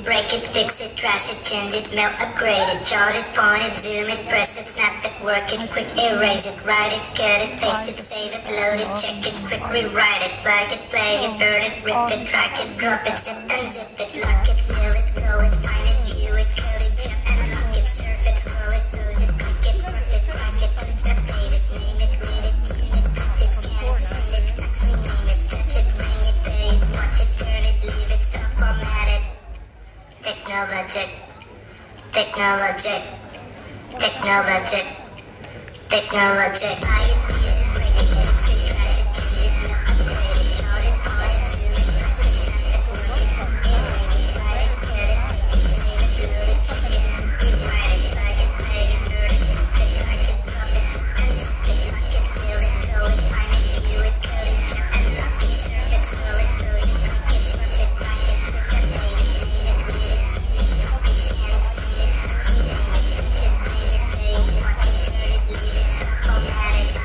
break it, fix it, trash it, change it, melt, upgrade it, charge it, point it, zoom it, press it, snap it, work it, quick erase it, write it, cut it, paste it, save it, load it, check it, quick rewrite it, plug it, play it, burn it, rip it, track it, drop it, zip and zip it, lock it, fill it, grow it, find it, view it, code it, jump and lock it, surf it, scroll it, close it, click it, cross it, crack it, twitch, update it, name it, read it, tune it, print it, scan it, send it, fax, rename it, touch it, bring it, pay it, watch it, turn it, leave it, stop, format it. Technologic, technologic, technologic, technologic. Buy it, use it, break it, fix it, trash it, change it, melt, upgrade it, charge it, point it, zoom it, press it, snap it, work it, erase it, write it, cut it, paste it, save it, load it, check it, rewrite it, plug it, play it, burn it, rip it, track it, drop it, zip and zip it, lock it, fill it, grow it, find it, view it, code it, jump and lock it, surf it, scroll it, close it, click it, cross it, crack it, twitch, update it, name it, read it, tune it, copy, scan it, send it, fax, rename it, touch it, bring it, pay it, watch it, turn it, leave it, stop, format it.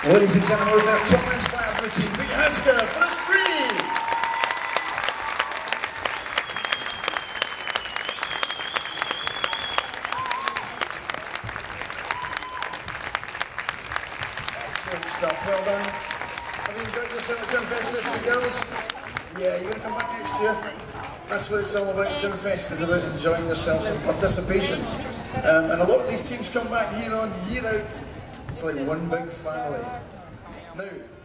Ladies and gentlemen, with their Tron-inspired routine, big hands together for Esprit! Excellent stuff, well done. Have you enjoyed yourself at Gymfest this week, girls? Yeah, you're going to come back next year? That's what it's all about. Gymfest is about enjoying yourselves and participation. And a lot of these teams come back year on, year out. It's like one big family. Now,